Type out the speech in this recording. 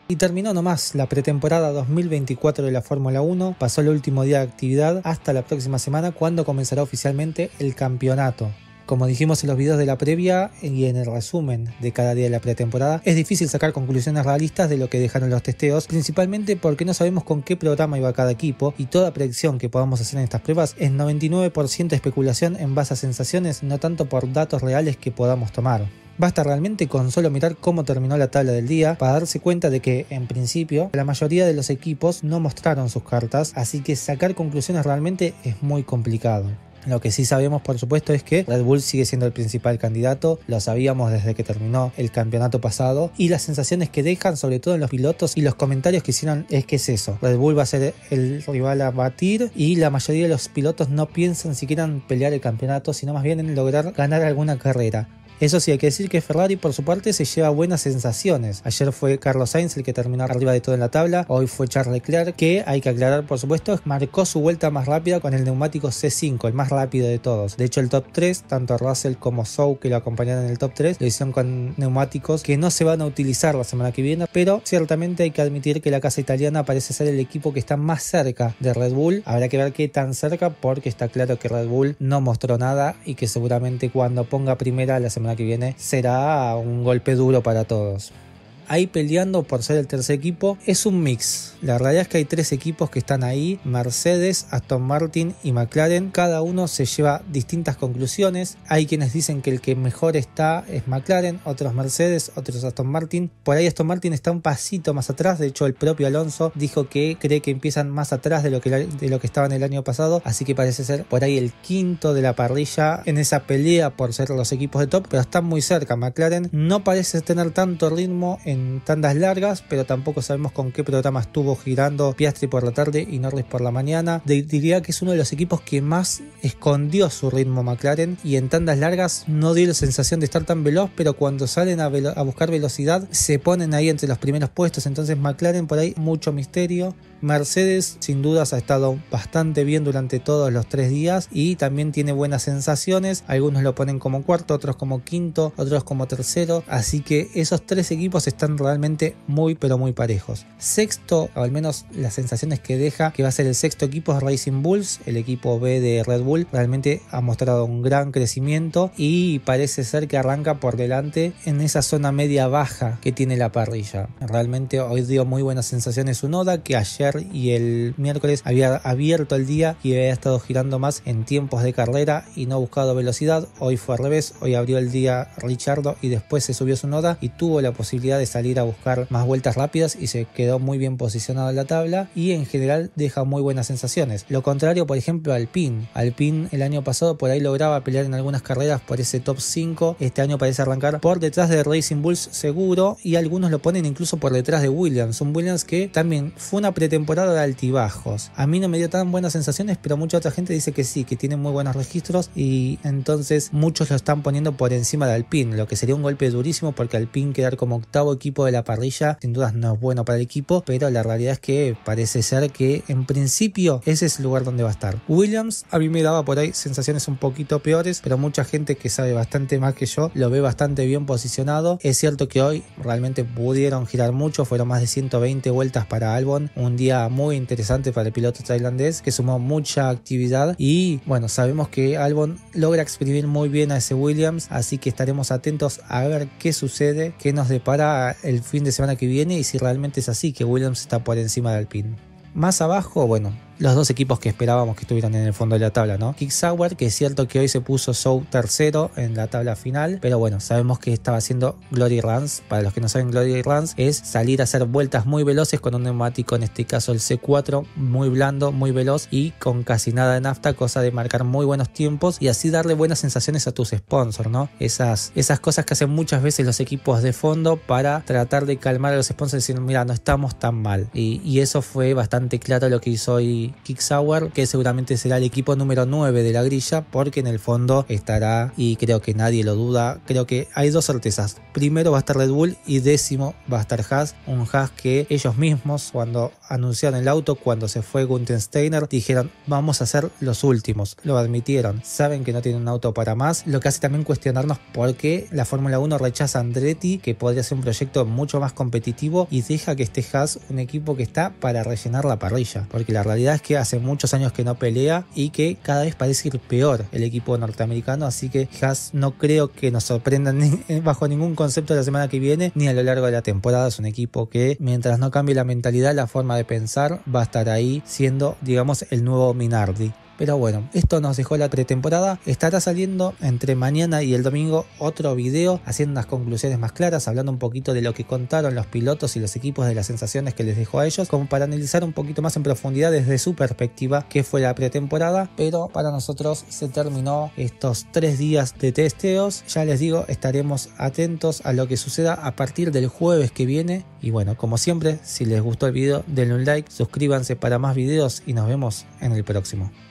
Y terminó nomás la pretemporada 2024 de la Fórmula 1, pasó el último día de actividad hasta la próxima semana cuando comenzará oficialmente el campeonato. Como dijimos en los videos de la previa y en el resumen de cada día de la pretemporada, es difícil sacar conclusiones realistas de lo que dejaron los testeos, principalmente porque no sabemos con qué programa iba cada equipo y toda predicción que podamos hacer en estas pruebas es 99% especulación en base a sensaciones, no tanto por datos reales que podamos tomar. Basta realmente con solo mirar cómo terminó la tabla del día para darse cuenta de que, en principio, la mayoría de los equipos no mostraron sus cartas, así que sacar conclusiones realmente es muy complicado. Lo que sí sabemos, por supuesto, es que Red Bull sigue siendo el principal candidato, lo sabíamos desde que terminó el campeonato pasado, y las sensaciones que dejan, sobre todo en los pilotos y los comentarios que hicieron, es que es eso. Red Bull va a ser el rival a batir y la mayoría de los pilotos no piensan siquiera en pelear el campeonato, sino más bien en lograr ganar alguna carrera. Eso sí, hay que decir que Ferrari por su parte se lleva buenas sensaciones. Ayer fue Carlos Sainz el que terminó arriba de todo en la tabla, hoy fue Charles Leclerc, que hay que aclarar por supuesto, marcó su vuelta más rápida con el neumático C5, el más rápido de todos. De hecho el top 3, tanto Russell como Zhou que lo acompañaron en el top 3, lo hicieron con neumáticos que no se van a utilizar la semana que viene, pero ciertamente hay que admitir que la casa italiana parece ser el equipo que está más cerca de Red Bull. Habrá que ver qué tan cerca, porque está claro que Red Bull no mostró nada y que seguramente cuando ponga primera la semana que viene será un golpe duro para todos. Ahí peleando por ser el tercer equipo es un mix. La realidad es que hay tres equipos que están ahí: Mercedes, Aston Martin y McLaren. Cada uno se lleva distintas conclusiones. Hay quienes dicen que el que mejor está es McLaren, otros Mercedes, otros Aston Martin. Por ahí Aston Martin está un pasito más atrás. De hecho el propio Alonso dijo que cree que empiezan más atrás de lo que estaban el año pasado, así que parece ser por ahí el quinto de la parrilla en esa pelea por ser los equipos de top, pero están muy cerca. McLaren no parece tener tanto ritmo en tandas largas, pero tampoco sabemos con qué programa estuvo girando Piastri por la tarde y Norris por la mañana. Diría que es uno de los equipos que más escondió su ritmo McLaren, y en tandas largas no dio la sensación de estar tan veloz, pero cuando salen a buscar velocidad se ponen ahí entre los primeros puestos. Entonces McLaren por ahí mucho misterio. Mercedes sin dudas ha estado bastante bien durante todos los 3 días y también tiene buenas sensaciones. Algunos lo ponen como cuarto, otros como quinto, otros como tercero, así que esos 3 equipos están realmente muy pero muy parejos. Sexto, o al menos las sensaciones que deja que va a ser el sexto equipo, es Racing Bulls, el equipo B de Red Bull. Realmente ha mostrado un gran crecimiento y parece ser que arranca por delante en esa zona media baja que tiene la parrilla. Realmente hoy dio muy buenas sensaciones Tsunoda, que ayer y el miércoles había abierto el día y había estado girando más en tiempos de carrera y no buscado velocidad. Hoy fue al revés, hoy abrió el día Ricciardo y después se subió Tsunoda y tuvo la posibilidad de salir a buscar más vueltas rápidas y se quedó muy bien posicionado en la tabla y en general deja muy buenas sensaciones. Lo contrario, por ejemplo, Alpine el año pasado por ahí lograba pelear en algunas carreras por ese top 5, este año parece arrancar por detrás de Racing Bulls seguro, y algunos lo ponen incluso por detrás de Williams, un Williams que también fue una pretemporada de altibajos. A mí no me dio tan buenas sensaciones, pero mucha otra gente dice que sí, que tiene muy buenos registros, y entonces muchos lo están poniendo por encima de Alpine, lo que sería un golpe durísimo, porque Alpine quedar como octavo equipo de la parrilla sin dudas no es bueno para el equipo, pero la realidad es que parece ser que en principio ese es el lugar donde va a estar. Williams a mí me daba por ahí sensaciones un poquito peores, pero mucha gente que sabe bastante más que yo lo ve bastante bien posicionado. Es cierto que hoy realmente pudieron girar mucho, fueron más de 120 vueltas para Albon, un día muy interesante para el piloto tailandés que sumó mucha actividad, y bueno, sabemos que Albon logra exprimir muy bien a ese Williams, así que estaremos atentos a ver qué sucede, qué nos depara el fin de semana que viene y si realmente es así, que Williams está por encima de Alpine. Más abajo, bueno, los dos equipos que esperábamos que estuvieran en el fondo de la tabla, ¿no? Kick Sauber, que es cierto que hoy se puso Zhou tercero en la tabla final, pero bueno, sabemos que estaba haciendo Glory Runs. Para los que no saben, Glory Runs es salir a hacer vueltas muy veloces con un neumático, en este caso el C4, muy blando, muy veloz y con casi nada de nafta, cosa de marcar muy buenos tiempos y así darle buenas sensaciones a tus sponsors, ¿no? Esas cosas que hacen muchas veces los equipos de fondo para tratar de calmar a los sponsors y decir, mira, no estamos tan mal. Y eso fue bastante claro lo que hizo hoy y Kicksauer, que seguramente será el equipo número 9 de la grilla, porque en el fondo estará, y creo que nadie lo duda, creo que hay dos certezas. Primero va a estar Red Bull y décimo va a estar Haas, un Haas que ellos mismos cuando anunciaron el auto, cuando se fue Günther Steiner, dijeron vamos a ser los últimos, lo admitieron, saben que no tienen un auto para más, lo que hace también cuestionarnos por qué la Fórmula 1 rechaza a Andretti, que podría ser un proyecto mucho más competitivo, y deja que esté Haas, un equipo que está para rellenar la parrilla, porque la realidad es que hace muchos años que no pelea y que cada vez parece ir peor el equipo norteamericano, así que Haas no creo que nos sorprendan bajo ningún concepto la semana que viene ni a lo largo de la temporada. Es un equipo que mientras no cambie la mentalidad, la forma de pensar, va a estar ahí siendo, digamos, el nuevo Minardi. Pero bueno, esto nos dejó la pretemporada. Estará saliendo entre mañana y el domingo otro video haciendo unas conclusiones más claras, hablando un poquito de lo que contaron los pilotos y los equipos, de las sensaciones que les dejó a ellos, como para analizar un poquito más en profundidad desde su perspectiva qué fue la pretemporada. Pero para nosotros se terminó estos 3 días de testeos. Ya les digo, estaremos atentos a lo que suceda a partir del jueves que viene. Y bueno, como siempre, si les gustó el video, denle un like, suscríbanse para más videos y nos vemos en el próximo.